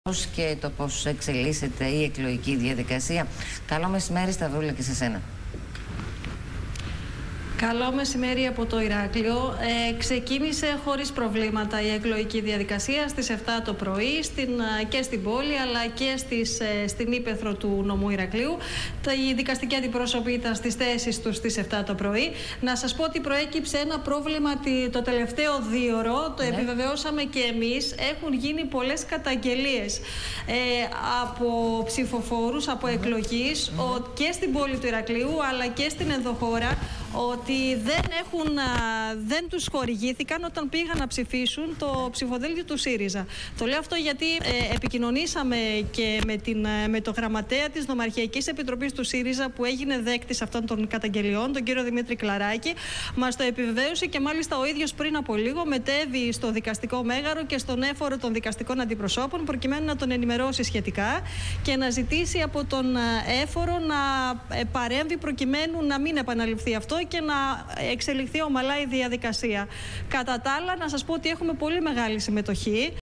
Και το πώς εξελίσσεται η εκλογική διαδικασία. Καλό μεσημέρι, Σταυρούλα, και σε σένα. Καλό μεσημέρι από το Ηράκλειο. Ξεκίνησε χωρίς προβλήματα η εκλογική διαδικασία στις 7 το πρωί και στην πόλη αλλά και στην ύπαιθρο του νομού Ηρακλείου. Οι δικαστικοί αντιπρόσωποι ήταν στις θέσεις τους στις 7 το πρωί. Να σας πω ότι προέκυψε ένα πρόβλημα το τελευταίο δίωρο, το επιβεβαιώσαμε και εμείς. Έχουν γίνει πολλές καταγγελίες από ψηφοφόρους, από εκλογείς και στην πόλη του Ηρακλείου αλλά και στην ενδοχώρα, ότι δεν τους χορηγήθηκαν όταν πήγαν να ψηφίσουν το ψηφοδέλτιο του ΣΥΡΙΖΑ. Το λέω αυτό γιατί επικοινωνήσαμε και με το γραμματέα της Νομαρχιακής Επιτροπής του ΣΥΡΙΖΑ που έγινε δέκτης αυτών των καταγγελιών, τον κύριο Δημήτρη Κλαράκη. Μας το επιβεβαίωσε και μάλιστα ο ίδιος πριν από λίγο μετέβη στο δικαστικό μέγαρο και στον έφορο των δικαστικών αντιπροσώπων προκειμένου να τον ενημερώσει σχετικά και να ζητήσει από τον έφορο να παρέμβει προκειμένου να μην επαναληφθεί αυτό και να εξελιχθεί ομαλά η διαδικασία. Κατά τα άλλα, να σας πω ότι έχουμε πολύ μεγάλη συμμετοχή.